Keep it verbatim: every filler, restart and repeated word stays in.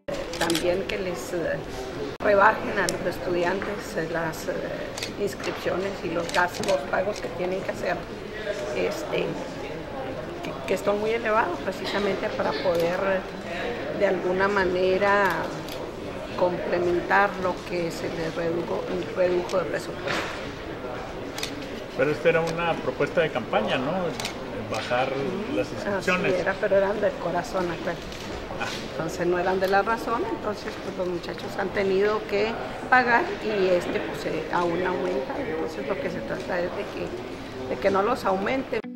También que les eh, rebajen a los estudiantes eh, las eh, inscripciones y los gastos, los pagos que tienen que hacer, este, que, que son muy elevados precisamente para poder eh, de alguna manera complementar lo que se les redujo, redujo de presupuesto. Pero esta era una propuesta de campaña, ¿no? Bajar mm, las inscripciones. Así era, pero eran del corazón, acuérdate. Entonces no eran de la razón, entonces pues los muchachos han tenido que pagar y este pues eh, aún aumenta, entonces lo que se trata es de que, de que no los aumente.